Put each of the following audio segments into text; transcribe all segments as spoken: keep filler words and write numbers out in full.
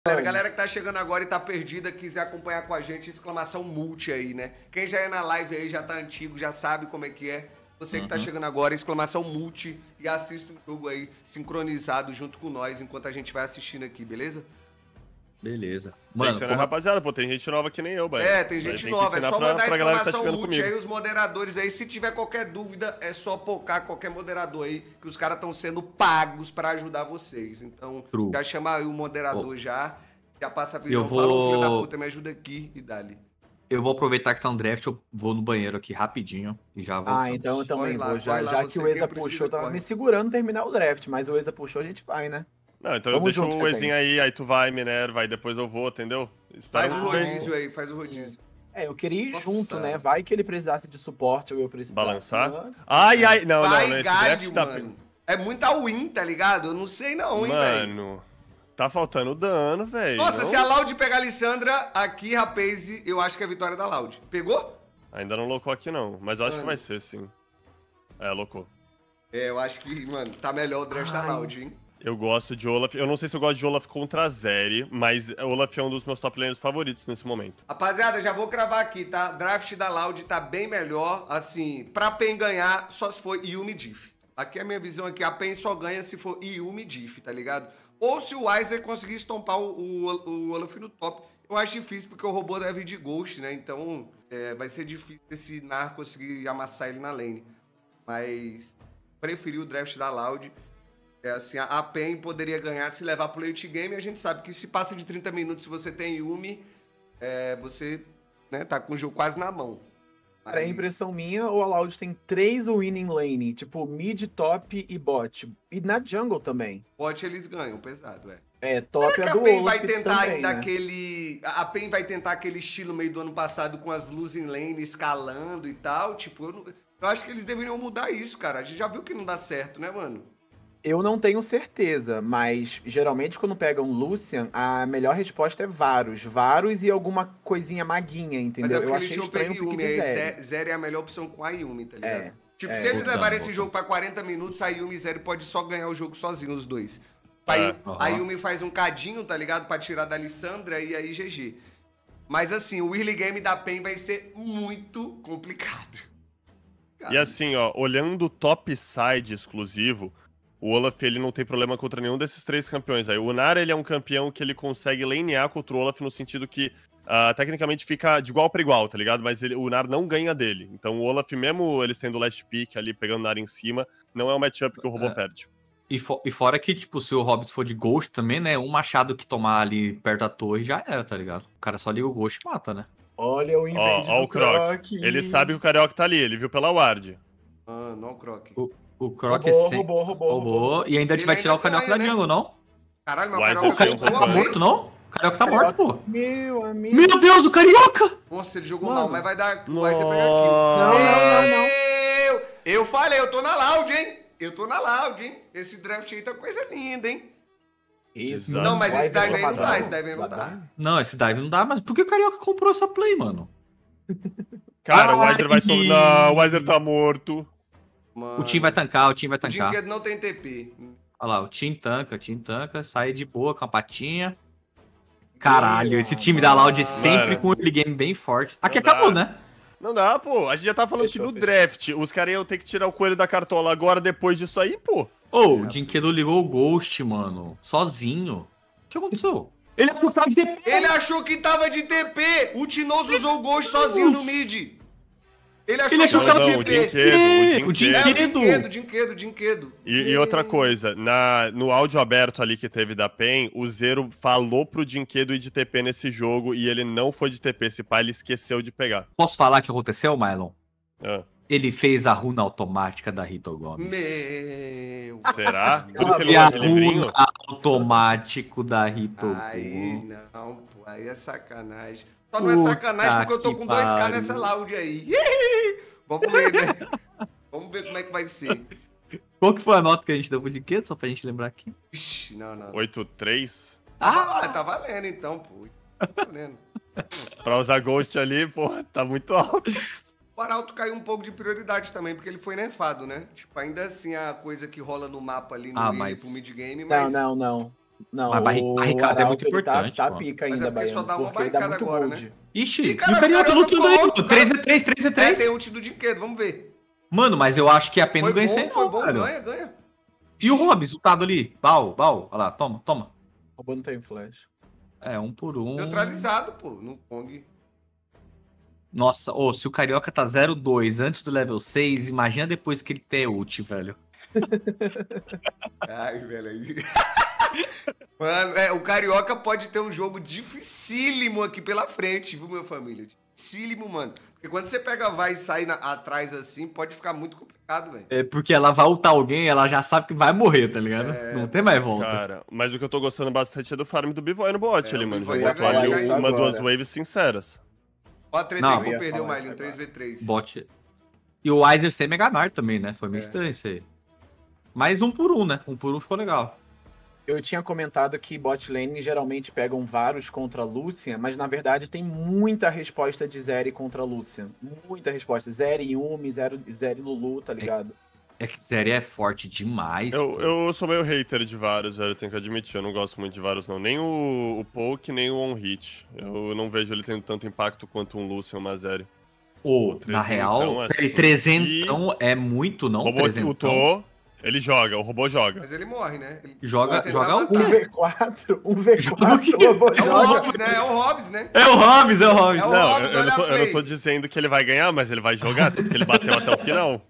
Galera, galera que tá chegando agora e tá perdida, quiser acompanhar com a gente, exclamação multi aí, né? Quem já é na live aí, já tá antigo, já sabe como é que é. Você que tá Uhum. chegando agora, exclamação multi e assista o jogo aí, sincronizado junto com nós, enquanto a gente vai assistindo aqui, beleza? Beleza. Mano, Mano, como... rapaziada, pô, tem gente nova que nem eu, velho. É, tem gente tem nova, é só pra, mandar pra galera que tá exclamação chegando multi comigo. aí, os moderadores aí. Se tiver qualquer dúvida, é só pocar qualquer moderador aí, que os caras estão sendo pagos pra ajudar vocês. Então, True. já chama aí o moderador Oh. já, já passa a visão, Eu vou- falou, filho da puta, me ajuda aqui e dali. eu vou aproveitar que tá no draft, eu vou no banheiro aqui rapidinho e já volto. Ah, então eu também Corre lá, vou. Já, corre lá, já você que o quem Eza precisa, puxou, tava corre. me segurando terminar o draft, mas o Eza puxou, a gente vai, né? Não, então Vamos eu deixo junto, o Ezinho Feteng. aí, aí tu vai, Minerva, aí depois eu vou, entendeu? Espera Faz o um bem. rodízio aí, faz o rodízio. É, eu queria ir Nossa. junto, né? Vai que ele precisasse de suporte ou eu precisasse. Balançar? Mas- Ai, ai, não, Vai, não, nesse galho, draft tá... mano. É muita win, tá ligado? Eu não sei não, hein, velho. Mano, tá faltando dano, velho. Nossa, não? se a Loud pegar a Lissandra aqui, rapaz, eu acho que é a vitória da Loud. Pegou? Ainda não locou aqui não, mas eu acho Mano. que vai ser, sim. É, locou. É, eu acho que, mano, tá melhor o draft da Ai. Loud, hein? Eu gosto de Olaf. Eu não sei se eu gosto de Olaf contra a Zeri, mas Olaf é um dos meus top laners favoritos nesse momento. Rapaziada, já vou cravar aqui, tá? Draft da Loud tá bem melhor. Assim, pra Pen ganhar, só se for Yumi Diff. Aqui é a minha visão aqui. A Pen só ganha se for Yumi Diff, tá ligado? Ou se o Weiser conseguir estompar o, o, o Olaf no top. Eu acho difícil porque o robô deve ir de Ghost, né? Então é, vai ser difícil esse Nar conseguir amassar ele na lane. Mas preferi o draft da Loud. É assim, a a Pen poderia ganhar se levar pro late game. E a gente sabe que se passa de trinta minutos, se você tem Yumi, é, você né, tá com o jogo quase na mão. Mas- É impressão minha ou a Loud tem três winning lane, tipo mid, top e bot. E na jungle também. Bot eles ganham, pesado, é. É, top Será é que do a Pen Olaf vai tentar também, ainda né? aquele... A Pen vai tentar aquele estilo meio do ano passado com as losing lane escalando e tal? Tipo, eu, não- eu acho que eles deveriam mudar isso, cara. A gente já viu que não dá certo, né, mano? Eu não tenho certeza, mas geralmente quando pegam Lucian, a melhor resposta é Varus. Varus e alguma coisinha maguinha, Mas entendeu? é porque Eu eles achei tinham estranho pego o pick Yumi. de Aí Zeri. Zé- Zeri é a melhor opção com a Yumi, tá ligado? É, Tipo, é, se eles voltando, levarem esse voltando. jogo pra quarenta minutos, a Yumi e Zeri pode só ganhar o jogo sozinho, os dois. A, É, Yu- a aham. Yumi faz um cadinho, tá ligado? Pra tirar da Lissandra e aí G G. Mas assim, o early game da Pen vai ser muito complicado. E assim, ó, olhando o top side exclusivo, o Olaf, ele não tem problema contra nenhum desses três campeões aí. O Nar, ele é um campeão que ele consegue lanear contra o Olaf no sentido que, ah, tecnicamente, fica de igual pra igual, tá ligado? Mas ele- o Nar não ganha dele. Então o Olaf, mesmo eles tendo last pick ali, pegando o Nar em cima, não é um matchup que o robô É. perde. E, fo- e fora que, tipo, se o Hobbit for de Ghost também, né? Um machado que tomar ali perto da torre já era, tá ligado? O cara só liga o Ghost e mata, né? Olha o Ó, invade ó do o Croc. Croc. Ele sabe que o Carioca tá ali, ele viu pela ward. Ah, não, Croc. O Croc Roubou, é sem... roubou, roubou, roubou. E ainda a gente Ele vai ainda tirar o Carioca ganha, da né? jungle, não? Caralho, mas O o Weiser Carioca tem um jogou Tá uma companheiro. vez. morto, não? O Carioca tá morto, pô. Meu amigo. Meu Deus, o Carioca! Nossa, ele jogou Mano. mal, mas vai dar. O Weiser pegar Não, aqui. não, não, não. Eu, eu falei, eu tô na Loud, hein? Eu tô na Loud, hein? Esse draft aí tá coisa linda, hein? Isso. Não, Não, mas esse Vai dive aí não ver dá, pra esse dive aí não dar. dá. Não, esse dive não dá, mas por que o Carioca comprou essa play, mano? Cara, o Ai. Weiser vai... sol- Não, o Weiser tá morto. O time vai tancar, o time vai O tancar. Dinquedo não tem T P. Olha lá, o Team tanca, o Team tanca, sai de boa com a patinha. Caralho, esse time da Loud sempre Mano. com um early game bem forte. Aqui Não dá. acabou, né? Não dá, pô. A gente já tá falando Fechou, que no fechou. draft os caras iam ter que tirar o coelho da cartola agora, depois disso aí, pô. Ô, o Dinquedo ligou o Ghost, mano. Sozinho. O que aconteceu? Ele achou que tava de D P. Ele achou que tava de T P. O Tinoso usou o Ghost sozinho no mid. Ele achou Ele achou que que tava tava de não, o T P. Dinquedo, o É, o Dinquedo. É, o Dinquedo. Dinquedo, Dinquedo, Dinquedo. E, e outra coisa, na, no áudio aberto ali que teve da Pen, o Zero falou pro Dinquedo ir de T P nesse jogo e ele não foi de T P. Esse pai ele esqueceu de pegar. Posso falar o que aconteceu, Mylon? Ah, Ele fez a runa automática da Rito Gomes. Meu. será? Por isso que ele E não a gosta de livrinho? runa automático da Rito Aí Gomes. não, pô, aí é sacanagem. Só não é sacanagem Puta porque eu tô que com dois K pariu. nessa loud aí. Vamos ver, né? Vamos ver como é que vai ser. Qual que foi a nota que a gente deu pro Dinquedo, só pra gente lembrar aqui? Ixi, não, não. oito três? Ah, tá valendo então, pô. Tá valendo. Pra usar Ghost ali, pô, tá muito alto. O Arauto caiu um pouco de prioridade também, porque ele foi nerfado, né? Tipo, ainda assim a coisa que rola no mapa ali no Ah, early mas- pro mid game, Não, mas. não, não. Não, Mas barri- o barricada é muito Arauto, ele tá- importante, Tá, pô. pica Mas é ainda, porque só Baiano, dá uma porque ele dá barricada muito agora, gold. né? Ixi, Ih, e cara, o Carioca o Carioca lutando ficou aí, louco, pô. cara. três v três, três v É, três. tem ult do Dinquedo, vamos ver. Mano, mas eu acho que a Pen Foi não ganha isso bom, aí foi não, bom, velho. ganha, ganha. E o Hobbs, lutado ali. Bal, bal. Olha lá, toma, toma. O Robô não tem flash. É, um por um. Neutralizado, pô, no Kong. Nossa, ô, se o Carioca tá zero dois antes do level seis, imagina depois que ele tem ult, velho. Ai, velho. aí. Mano, é, o Carioca pode ter um jogo dificílimo aqui pela frente, viu, minha família? Dificílimo, mano. Porque quando você pega vai e sai na- atrás assim, pode ficar muito complicado, velho. É porque ela vai ultar alguém, ela já sabe que vai morrer, tá ligado? É, Não tem mais volta. Cara, mas o que eu tô gostando bastante é do farm do B-Boy no bot É, ali, o mano. B-Boy Já tá botou ali ganhando uma, agora. duas waves sinceras. Ó a treta Não, aí, eu vou ia perder o falar Marlin, isso três v três. Bot. E o Weiser sem Meganar também, né? Foi meio É. estranho isso aí. Mas um por um, né? Um por um ficou legal. Eu tinha comentado que bot lane geralmente pegam Varus contra Lucian, mas na verdade tem muita resposta de Zeri contra Lucian. Muita resposta. Zeri Yumi, Zeri, Zeri Lulu, tá ligado? É que Zeri é forte demais. Eu, pô. eu sou meio hater de Varus, velho, eu tenho que admitir. Eu não gosto muito de Varus, não. Nem o, o Poke, nem o On-Hit. Eu não vejo ele tendo tanto impacto quanto um Lucian ou uma Zeri. Ô, o na real, trezentão, assim, trezentão é muito, O não? robô trezentão. ultou, ele joga, o robô joga. Mas ele morre, né? Ele Joga- vai tentar joga o matar. Um V quatro, um V Joga o quatro, quê? o robô É o joga. Hobbs, né? É o Hobbs, né? É o Hobbs, é o Hobbs. É o Não, eu, Hobbs, eu olha não tô, a eu não play. tô dizendo que ele vai ganhar, mas ele vai jogar, tanto que ele bateu até o final.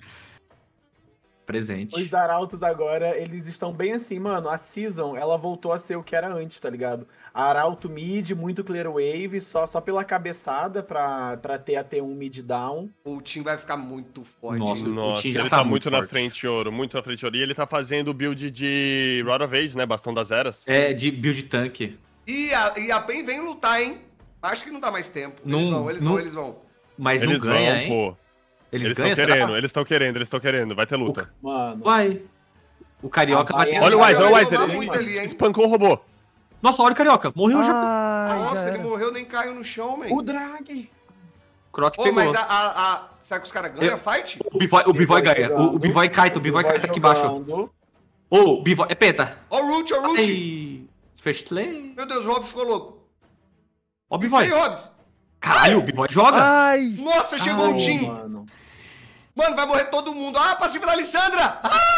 Presente. Os arautos agora, eles estão bem assim, mano. A season, ela voltou a ser o que era antes, tá ligado? Arauto mid, muito clear wave, só, só pela cabeçada pra, pra ter a T um mid down. O time vai ficar muito forte. Nossa, hein? o Nossa, Tim já ele tá tá, muito muito na forte. frente, ouro, muito na frente, ouro. E ele tá fazendo o build de Rod of Age, né? Bastão das Eras. É, de build tanque. E a, e a PEN vem lutar, hein? Acho que não dá mais tempo. Eles Não- vão, eles não- vão, eles vão. Mas Eles não ganha, vão, hein? pô. Eles, Eles ganham, estão será? querendo, eles estão querendo, eles estão querendo. Vai ter luta. Mano, Vai. O Carioca Ah, vai vai, ter... é. Olha o Vai Weiser, olha o jogar Weiser. Ele muito ali, hein? espancou o robô. Nossa, olha o Carioca. Morreu já. Nossa, ele morreu, nem caiu no chão, man. o drag. Croc Pô, pegou. mas a, a, a- será que os caras ganham Eu- a fight? O Bivoy, o Bivoy ganha. O, o jogando. Bivoy cai, o Bivoy cai aqui embaixo. Ô, o Bivoy... É penta. Ó o Root, ó o Root. Ai... Festlay. Meu Deus, o Hobbs ficou louco. Ó o Isso aí, Bivoy. Hobbs. Caralho, o Bivoy joga. Ai! Nossa, chegou Ai, o Tim. Mano. Mano, vai morrer todo mundo. Ah, passiva da Alessandra.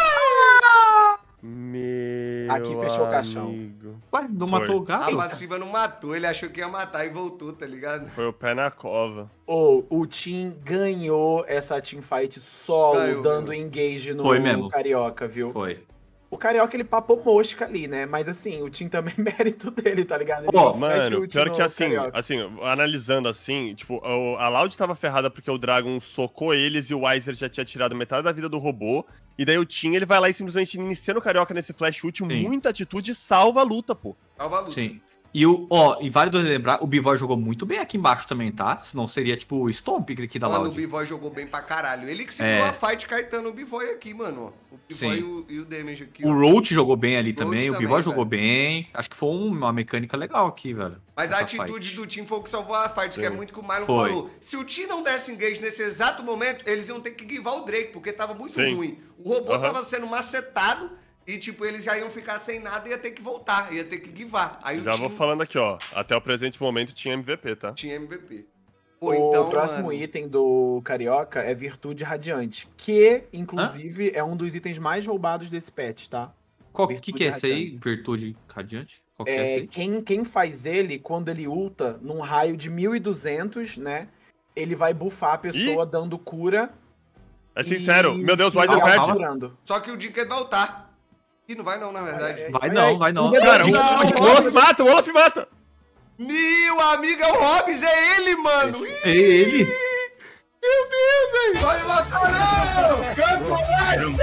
Ah! Meu Aqui fechou o caixão. amigo. Ué, não Foi. matou o A gato? passiva não matou, ele achou que ia matar e voltou, tá ligado? Foi o pé na cova. Ô, o Tim ganhou essa teamfight solo, Ganhou, dando ganhou. engage no Foi mesmo. Carioca, viu? Foi. O Carioca, ele papou mosca ali, né? Mas assim, o Tim também é mérito dele, tá ligado? Ele Ó, deu flash Mano, ult pior no que assim, Carioca. assim, analisando assim, tipo, o- a Loud tava ferrada porque o Dragon socou eles e o Weiser já tinha tirado metade da vida do robô. E daí o Tim, ele vai lá e simplesmente inicia o Carioca nesse flash ult, Sim. muita atitude e salva a luta, pô. Salva a luta. Sim. E o, ó, e vale lembrar, o Bivoy jogou muito bem aqui embaixo também, tá? Senão seria tipo o Stomp aqui da Mano, o Loud. B-Boy jogou bem pra caralho. Ele que segurou É. a fight Caetano, o B-Boy aqui, mano. ó. O B-Boy Sim. e o, e o Damage aqui. O ó. Roach jogou bem ali Roach também, o também, Bivoy jogou velho. bem. Acho que foi um- uma mecânica legal aqui, velho. Mas a essa atitude fight. do time foi o que salvou a fight, que é Sim. muito que o Marlon Foi. falou. Se o time não desse engage nesse exato momento, eles iam ter que guivar o Drake, porque tava muito Sim. ruim. O robô Aham. tava sendo macetado e, tipo, eles já iam ficar sem nada e ia ter que voltar, ia ter que guivar. Aí Já o vou time falando aqui, ó. Até o presente momento tinha M V P, tá? tinha M V P. O Pô, então, próximo mano, item do Carioca é Virtude Radiante, que, inclusive, é um dos itens mais roubados desse patch, tá? Qual que, Virtude que é esse aí? Radiante. Virtude Radiante? Qual que é, É, esse aí? quem, quem faz ele, quando ele ulta num raio de mil e duzentos, né? Ele vai buffar a pessoa dando cura. É sincero, e meu Deus, o se Weiser calma, perde. calma. curando. só que o Dinker vai voltar. Ih, não vai não, na verdade. Ai, ai, Vai ai, não, ai. vai não. Cara, o, Não, o Olaf mata, o Olaf mata! Meu amigo, é o Hobbs, é ele, mano! Ih, É ele. meu Deus, hein? Vai matar não! Campo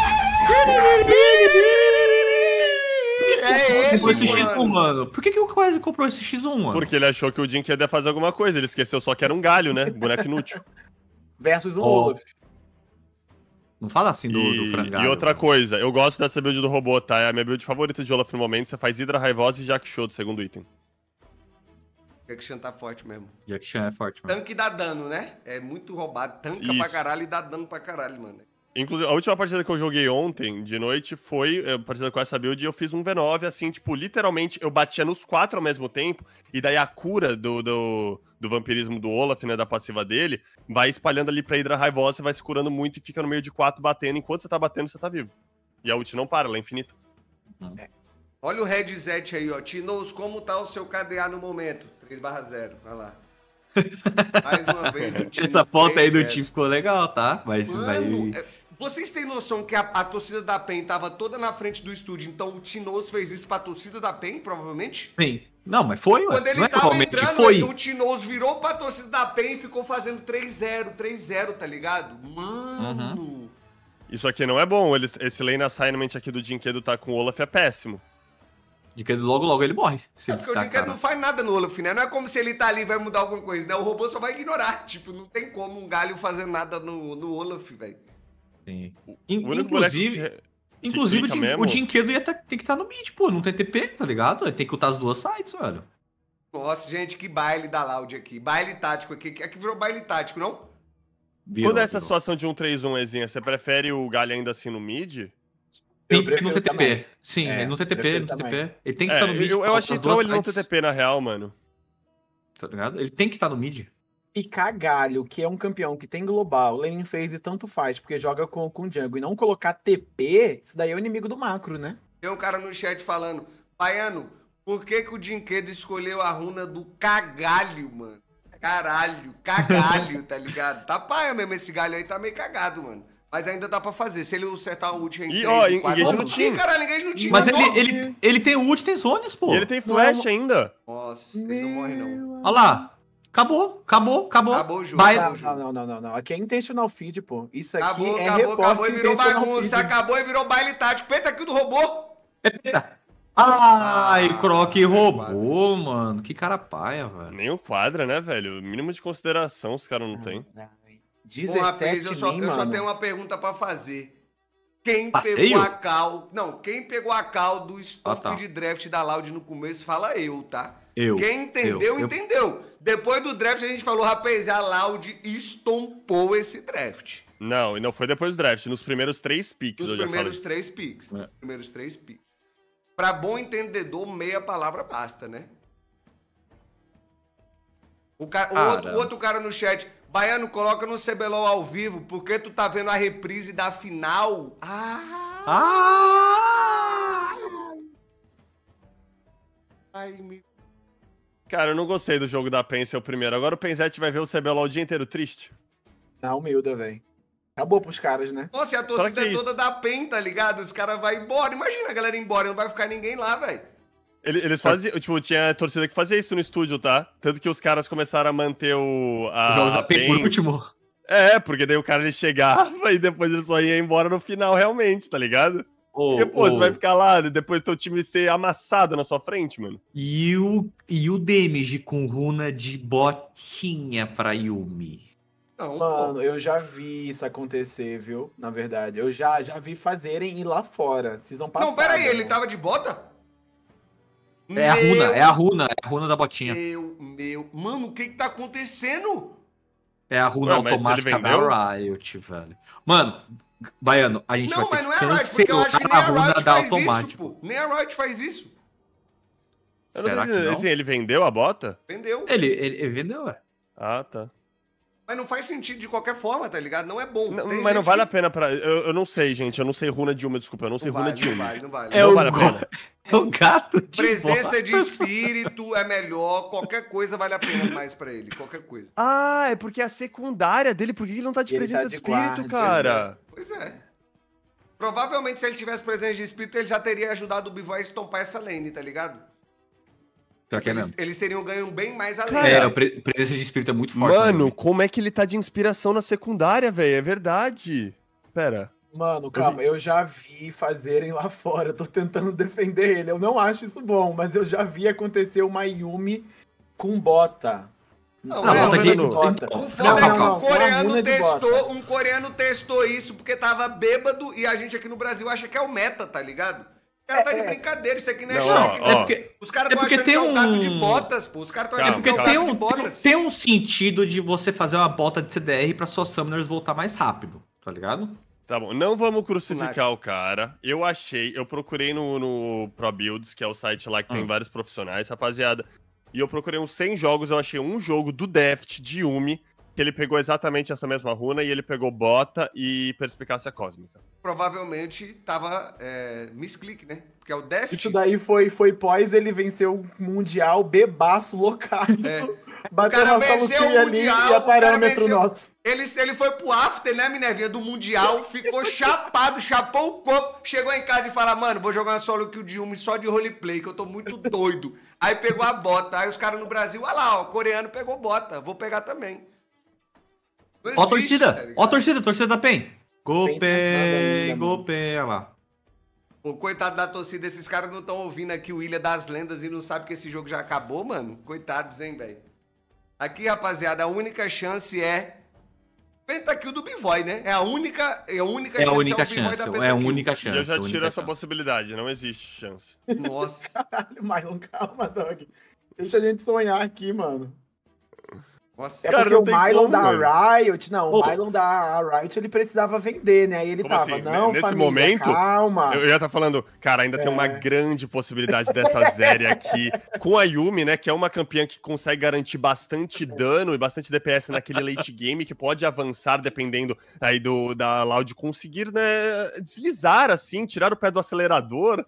É Comprou esse ele, X um, mano! mano. Por que, que o quase comprou esse X um, mano? Porque ele achou que o Jink ia fazer alguma coisa, ele esqueceu só que era um galho, né? Boneco inútil. Versus um Ó, Olaf. Não fala assim do, do E, frangalho. e outra mano. coisa, eu gosto dessa build do robô, tá? É a minha build favorita de Olaf no momento. Você faz Hydra Raivosa e Jack Show do segundo item. O Action tá forte mesmo. Jack Chan é forte, mano. Tanque dá dano, né? É muito roubado. Tanca Isso. pra caralho e dá dano pra caralho, mano. Inclusive, a última partida que eu joguei ontem, de noite, foi a partida com essa build e eu fiz um V nove, assim, tipo, literalmente, eu batia nos quatro ao mesmo tempo, e daí a cura do, do, do vampirismo do Olaf, né, da passiva dele, vai espalhando ali pra Hydra raivosa, você vai se curando muito e fica no meio de quatro batendo, enquanto você tá batendo, você tá vivo. E a ult não para, ela é infinita. É. Olha o Red Zet aí, ó. Tinoz, como tá o seu K D A no momento? três barra zero, vai lá. Mais uma vez o time. Essa foto aí do time ficou legal, tá? Mas Mano, vai... é, vocês têm noção que a, a torcida da P E N tava toda na frente do estúdio, então o Tinoz fez isso pra torcida da P E N, provavelmente? Sim. Não, mas foi, ué. Quando ele Não é tava realmente, entrando, foi. o Tinoz virou pra torcida da P E N e ficou fazendo três zero, três zero, tá ligado? Mano... Uhum. Isso aqui não é bom, eles, esse lane assignment aqui do Jinkedo tá com o Olaf é péssimo. Jinkedo logo, logo ele morre. É porque o Jinkedo não faz nada no Olaf, né? Não é como se ele tá ali e vai mudar alguma coisa, né? O robô só vai ignorar. Tipo, não tem como um galho fazer nada no, no Olaf, velho. Sim. O In, único inclusive, que, inclusive que o, mesmo... o Jinkedo ia tá, tem que estar tá no mid, pô. Não tem T P, tá ligado? Ele tem que ultar as duas sides, velho. Nossa, gente, que baile da Loud aqui. Baile tático aqui. Aqui virou baile tático, não? Virou, Quando é essa virou. situação de um três um, Ezinha, você prefere o galho ainda assim no mid? Tem que não ter T P. também. Sim, É, ele não tem T P, ele não tem T P. também. Ele tem que É, estar tá no mid. eu, eu achei as troll duas ele não ter sides, T P na real, mano. tá ligado? Ele tem que estar tá no mid. Picar galho, que é um campeão que tem global, lane phase tanto faz, porque joga com, com jungle, e não colocar T P, isso daí é o inimigo do macro, né? Tem um cara no chat falando, Baiano, por que que o Jinkedo escolheu a runa do cagalho, mano? Caralho, cagalho, tá ligado? Tá paia mesmo, esse galho aí tá meio cagado, mano. Mas ainda dá pra fazer, se ele acertar o ult em E, três, ó, em quatro... engage no time. Ih, caralho, engage no time. Mas mandou. ele, ele, ele tem ult, tem zones, pô. E ele tem flash ainda. Nossa, ele não morre não. Olha lá. Acabou, acabou, acabou. Acabou o jogo. Vai- acabou Não, o jogo. não, não, não, não. Aqui é intentional feed, pô. Isso aqui Acabou, é acabou, reporte acabou e virou intentional bagunça. feed. Acabou e virou baile tático. Peita aqui do robô. Ai, Ah, Croc quadra. roubou, mano. Que cara paia, velho. Nem o quadra, né, velho? O mínimo de consideração os caras não tem. Bom, rapaz, eu dezessete só, min, eu só mano. tenho uma pergunta pra fazer. Quem Passeio? pegou a cal... Não, quem pegou a cal do stomp Ah, tá. de draft da Loud no começo, fala eu, tá? Eu. Quem entendeu, eu, eu- entendeu. Depois do draft a gente falou, rapaz, a Loud estompou esse draft. Não, e não foi depois do draft, nos primeiros três picks Nos eu já primeiros falei. três picks. É. Primeiros três picks. Pra bom entendedor, meia palavra basta, né? O, ca- o Cara. outro, o outro cara no chat, Baiano, coloca no C B L O L ao vivo, porque tu tá vendo a reprise da final. Ah! Ah! Ai, me... Cara, eu não gostei do jogo da Pen ser o primeiro. Agora o Penzete vai ver o C B L O L o dia inteiro triste. Na humilda, velho. Acabou pros caras, né? Nossa, e a Será torcida que é é toda isso? da P E N, tá ligado? Os caras vão embora. Imagina a galera ir embora, não vai ficar ninguém lá, velho. Ele- Eles faziam, tipo, tinha torcida que fazia isso no estúdio, tá? Tanto que os caras começaram a manter o. A, Os jogos a da P E N por Pen. último. É, porque daí o cara ele chegava e depois ele só ia embora no final, realmente, tá ligado? Ô, Porque, pô, ô, você vai ficar lá e depois teu time ser amassado na sua frente, mano. E o, e o damage com runa de botinha pra Yumi. Não, Mano, pô. eu já vi isso acontecer, viu? Na verdade. Eu já, já vi fazerem ir lá fora. Season passada. Não, pera aí, ele né? tava de bota? É a Meu runa, é a runa, é a runa da botinha. Meu, meu. Mano, o que que tá acontecendo? É a runa Ué, mas automática ele vendeu? da Riot, velho. Mano, Baiano, a gente Não, vai mas ter não é a que Riot, porque eu acho que nem cancelar a a runa Riot da faz isso, automática. pô. Nem a Riot faz isso. Eu não Será tô que entendendo, não? assim, ele vendeu a bota? Entendeu? Ele, ele, ele vendeu, é. Ah, tá. Mas não faz sentido de qualquer forma, tá ligado? Não é bom. Não, Tem mas não gente vale que- a pena pra. Eu, eu não sei, gente. Eu não sei runa de uma, desculpa. Eu não sei Não runa vale, de não uma. vale, não vale. É Não o, vale a go- pena. é o gato de Presença de botas. espírito é melhor, qualquer coisa vale a pena mais pra ele, qualquer coisa. Ah, é porque é a secundária dele. Por que ele não tá de E ele presença tá de de espírito, guarda, cara? Pois é. Provavelmente se ele tivesse presença de espírito, ele já teria ajudado o Bivó a estompar essa lane, tá ligado? Pior que é Eles, mesmo. eles teriam ganho bem mais a lane. Cara, É, a pre- presença de espírito é muito forte. Mano, né? como é que ele tá de inspiração na secundária, velho? É verdade. Pera. Mano, calma, eu já vi fazerem lá fora. Eu tô tentando defender ele. Eu não acho isso bom, mas eu já vi acontecer uma Yumi com bota. Não, Não, é, bota mano, de... bota. O Não, foda é calma, que calma. um coreano Uma de bota. testou, um coreano testou isso porque tava bêbado e a gente aqui no Brasil acha que é o meta, tá ligado? O cara tá de É, é. brincadeira, isso aqui não é Não, choque, ó, não. ó. É porque, Os caras é estão porque achando tem que é o gato de um- botas, pô. Os caras estão Calma, achando que é o porque gato tem de um, tem, botas. tem um sentido de você fazer uma bota de C D R pra suas summoners voltar mais rápido, tá ligado? Tá bom, não vamos crucificar o cara. Eu achei, eu procurei no, no Pro Builds, que é o site lá que tem Hum. vários profissionais, rapaziada. E eu procurei uns cem jogos, eu achei um jogo do Deft de Yumi, que ele pegou exatamente essa mesma runa, e ele pegou Bota e Perspicácia Cósmica. Provavelmente tava é, misclick, né? Porque é o Deft. Isso daí foi, foi pós ele vencer o Mundial bebaço, loucaço. É. Bateu O cara na venceu salutinha o ali Mundial, e a o cara parâmetro venceu- nosso. Ele, ele foi pro after, né, Minervinha, do Mundial, ficou chapado, chapou o corpo, chegou em casa e fala, mano, vou jogar uma solo kill de Yumi só de roleplay, que eu tô muito doido. Aí pegou a bota, aí os caras no Brasil, olha lá, ó, coreano pegou bota, vou pegar também. Não Ó a existe, torcida, tá ligado? ó a torcida, torcida da PEN. Go PEN PEN, ainda, go mano. PEN, olha lá. Pô, coitado da torcida, esses caras não estão ouvindo aqui o Ilha das Lendas e não sabem que esse jogo já acabou, mano. Coitados, hein, velho. Aqui, rapaziada, a única chance é pentakill do B-Boy, né? É a única, é a única É a chance única é o B-Boy chance, da é a pentakill. única E chance. eu já a tiro única essa chance. possibilidade, não existe chance. Nossa. Caralho, Marlon, calma, dog. Deixa a gente sonhar aqui, mano. Nossa. É Cara, porque não o tem Mylon como, da mano. Riot, não, Ô. o Mylon da Riot, ele precisava vender, né? E ele Como tava, assim? não, Nesse família, momento, calma. Eu ia estar falando, cara, ainda tem uma grande possibilidade dessa Zeri aqui com a Yumi, né? Que é uma campeã que consegue garantir bastante dano e bastante D P S naquele late game, que pode avançar dependendo aí do da Loud conseguir, né, deslizar assim, tirar o pé do acelerador.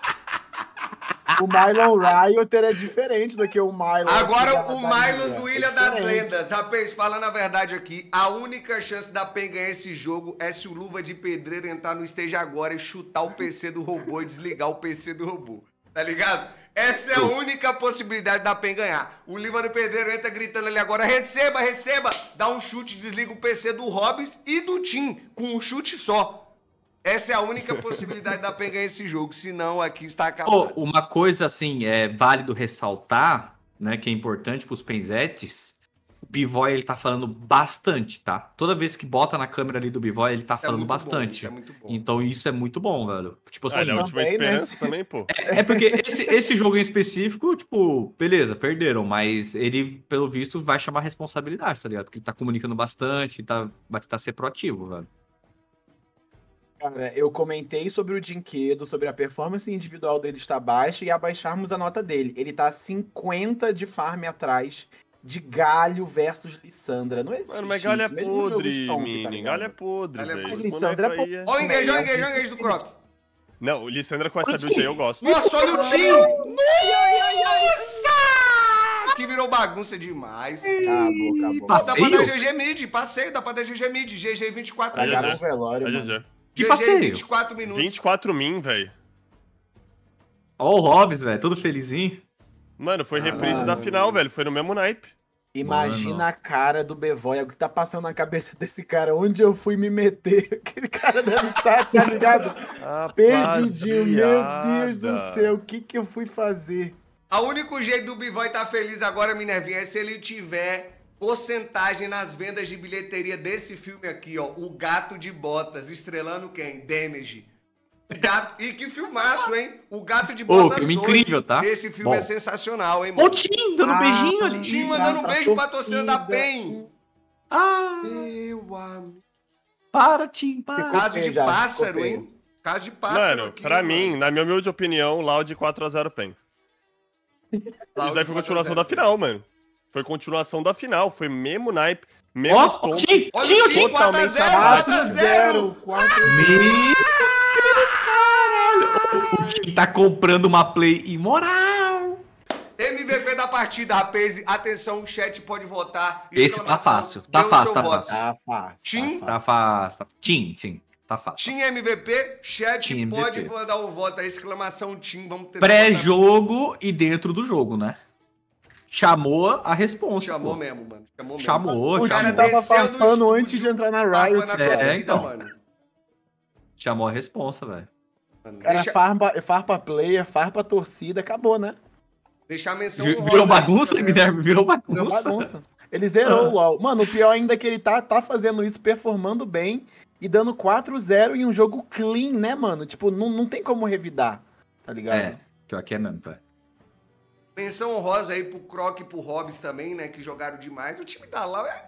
O Mylon Rioter é diferente do que o Mylon. Agora aqui da- o da Mylon Liga. do É Ilha das diferente. Lendas. Rapaz, falando a verdade aqui, a única chance da PEN ganhar esse jogo é se o Luva de Pedreiro entrar no stage agora e chutar o P C do robô e desligar o P C do robô. Tá ligado? Essa é a única possibilidade da PEN ganhar. O Luva do Pedreiro entra gritando ali agora, receba, receba! Dá um chute, desliga o P C do Hobbs e do Tim, com um chute só. Essa é a única possibilidade da PEN ganhar esse jogo, senão aqui está acabado. Pô, uma coisa assim, é válido ressaltar, né, que é importante pros penzetes, o B-Boy ele tá falando bastante, tá? Toda vez que bota na câmera ali do B-Boy, ele tá É falando muito bom, bastante. isso é muito bom. Então isso é muito bom, velho. Tipo Ah, assim, ele é a última também, né? esperança também, pô. é, é porque esse, esse jogo em específico, tipo, beleza, perderam, mas ele, pelo visto, vai chamar responsabilidade, tá ligado? Porque ele tá comunicando bastante, tá, vai tentar ser proativo, velho. Cara, eu comentei sobre o Dinquedo, sobre a performance individual dele estar baixa e abaixarmos a nota dele. Ele tá cinquenta de farm atrás de Galho versus Lissandra. Não existe Mano, mas Galho é isso, mesmo no jogo podre, Stomp, tá Mini. ligado? Galho é podre, Galho é velho. podre. Esse Lissandra boneco é aí é- Ó o engage, ó o É, engage, ó o engage do Croc. Não, o Lissandra com essa build aí eu gosto. Nossa, olha o Tim! Nossa! Que virou bagunça demais. Acabou, acabou. Passa- Dá pra Passeio? dar G G mid, passeio, dá pra dar G G mid, G G vinte e quatro Aí, Tragaram minutos. o velório, É mano. G G. Que G G passeio? vinte e quatro minutos. vinte e quatro min, velho. Ó o Hobbs, velho, todo felizinho. Mano, foi reprise mano. da final, velho. Foi no mesmo naipe. Imagina Mano. a cara do B-Boy, o que tá passando na cabeça desse cara, onde eu fui me meter. Aquele cara deve estar, tá ligado? Perdidinho, meu Deus do céu, o que que eu fui fazer? O único jeito do B-Boy tá feliz agora, Minervinha, é se ele tiver porcentagem nas vendas de bilheteria desse filme aqui, ó. O Gato de Botas, estrelando quem? Damage. O gato... E que filmaço, hein? O Gato de Ô, Botas filme dois. incrível, tá? Esse filme Bom. é sensacional, hein, Ó o mano? Tim dando Ah, beijinho ali. Tim Dá mandando pra beijo pra torcida da torcida. PEN. Ah, Meu amigo. para, Tim, para. Ficou Caso de feio já, pássaro, ficou feio. hein? Caso de pássaro Mano, aqui, pra mano. mim, na minha humilde opinião, Loud quatro a zero PEN. Isso daí foi continuação da final, mano. Foi continuação da final. Foi mesmo naipe, mesmo Ó, stomp. Tim, Olha Tim, o o Tim, Tim. quatro a zero, abaixo. quatro a zero. quatro Meu caralho. O Tim tá comprando uma play imoral. M V P da partida, rapaz. Atenção, o chat pode votar. Esse tá Exclamação, fácil, tá dê o fácil, seu tá voto. fácil. Tá fácil. Tim? Tá Tá fácil. Tá... Tim, Tim, tá fácil. Tim M V P, chat Tim M V P. pode mandar o voto aí, exclamação Tim, vamos ter Pré-jogo e dentro do jogo, né? Chamou a responsa. Chamou pô. mesmo, mano. Chamou mesmo. Chamou, O cara time chamou. desceu tava no farpando estúdio, antes de entrar na Tapa Riot. na É, torcida, então. mano. Chamou a responsa, velho. Mano, Cara, Deixa, farpa, farpa player, farpa torcida, acabou, né? deixar a menção Vi- honrosa Virou aí, bagunça, né? Minerva? Virou Deu bagunça. bagunça. Ele zerou o LoL. Mano, o pior ainda é que ele tá, tá fazendo isso, performando bem e dando quatro a zero em um jogo clean, né, mano? Tipo, não, não tem como revidar, tá ligado? É, pior que é mesmo, velho. Menção honrosa aí pro Croc e pro Hobbs também, né? Que jogaram demais. O time da Lau é.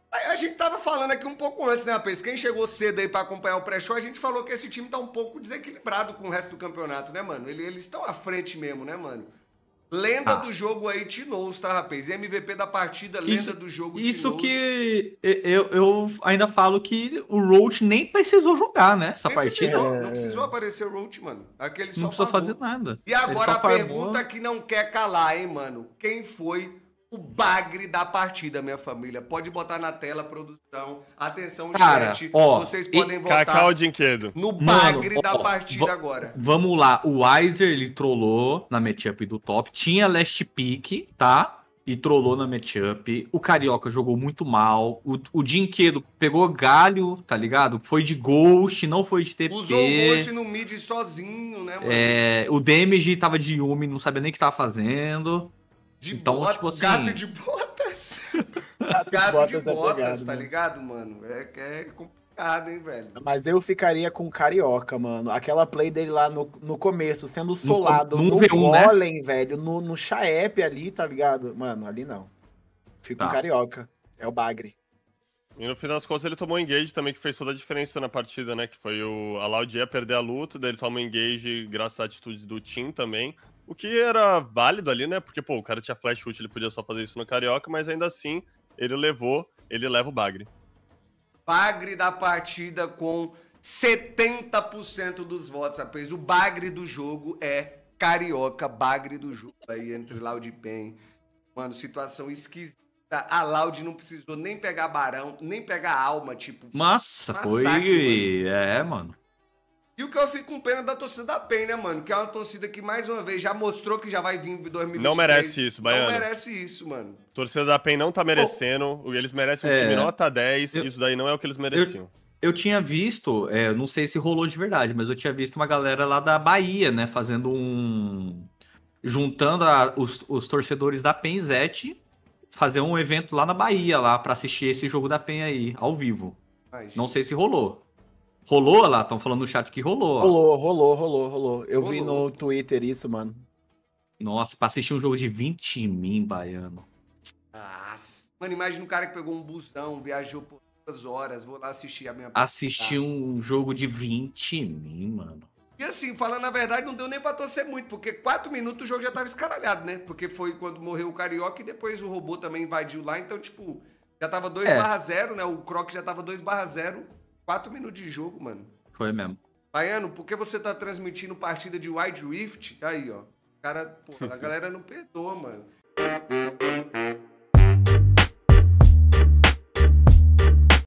A gente tava falando aqui um pouco antes, né, rapaz? Quem chegou cedo aí pra acompanhar o pré-show, a gente falou que esse time tá um pouco desequilibrado com o resto do campeonato, né, mano? Eles estão à frente mesmo, né, mano? Lenda ah. do jogo aí, Tinoz, tá, rapaz? M V P da partida, lenda isso, do jogo, Isso Tinoz. que eu, eu ainda falo que o Roach nem precisou jogar, né? Essa nem partida. Precisou, é... Não precisou aparecer o Roach, mano. Aquele só não precisou farmou. fazer nada. E agora a pergunta que não quer calar, hein, mano? Quem foi o bagre da partida, minha família? Pode botar na tela, produção. Atenção, Cara, chat. ó, Vocês podem votar Cacau Dinquedo. no bagre Mano, da ó, partida agora. Vamos lá. O Weiser, ele trollou na matchup do top. Tinha last pick, tá? E trollou na matchup. O Carioca jogou muito mal. O, o Dinquedo pegou galho, tá ligado? Foi de Ghost, não foi de T P. Usou o Ghost no mid sozinho, né, mano? É, o Damage tava de Yumi, não sabia nem o que tava fazendo. De então, bota, tipo assim... gato de botas. Gato, gato botas de botas, é pegado, tá né? ligado, mano? É, é complicado, hein, velho? Mas eu ficaria com o Carioca, mano. Aquela play dele lá no, no começo, sendo solado no, no, no V um, golem, né? velho, no, no Chaep ali, tá ligado? Mano, ali não. Fico tá. com o Carioca. É o bagre. E no fim das contas ele tomou um engage também, que fez toda a diferença na partida, né? Que foi o a Loud ia perder a luta, daí ele toma um engage graças à atitude do Tim também. O que era válido ali, né? Porque, pô, o cara tinha flash ult, ele podia só fazer isso no Carioca, mas ainda assim, ele levou, ele leva o bagre. Bagre da partida com setenta por cento dos votos, rapaz. O bagre do jogo é Carioca, bagre do jogo aí entre Loud e Pen. Mano, situação esquisita. A Loud não precisou nem pegar Barão, nem pegar Alma, tipo... Nossa, foi... Massacre, mano. É, mano. E o que eu fico com pena da torcida da Pen, né, mano? Que é uma torcida que, mais uma vez, já mostrou que já vai vir em dois mil e vinte e três. Não merece isso, Baiano. Não merece isso, mano. A torcida da Pen não tá merecendo, oh, eles merecem um é, time nota dez, eu, isso daí não é o que eles mereciam. Eu, eu tinha visto, é, não sei se rolou de verdade, mas eu tinha visto uma galera lá da Bahia, né, fazendo um... Juntando a, os, os torcedores da PenZet, fazer um evento lá na Bahia, lá, pra assistir esse jogo da Pen aí, ao vivo. Ai, não sei se rolou. Rolou lá? Estão falando no chat que rolou. Ó. Rolou, rolou, rolou, rolou. Eu rolou. vi no Twitter isso, mano. Nossa, pra assistir um jogo de vinte mil, Baiano. Nossa. Mano, imagina um cara que pegou um busão, viajou por duas horas, vou lá assistir a minha... Assistir um jogo de vinte mil, mano. E assim, falando a verdade, não deu nem pra torcer muito, porque quatro minutos o jogo já tava escaralhado, né? Porque foi quando morreu o Carioca e depois o robô também invadiu lá, então, tipo, já tava dois barra zero, né? O Croc já tava dois barra zero. Quatro minutos de jogo, mano. Foi mesmo. Baiano, por que você tá transmitindo partida de Wild Rift? Aí, ó. Cara, pô, a galera não perdoa, mano.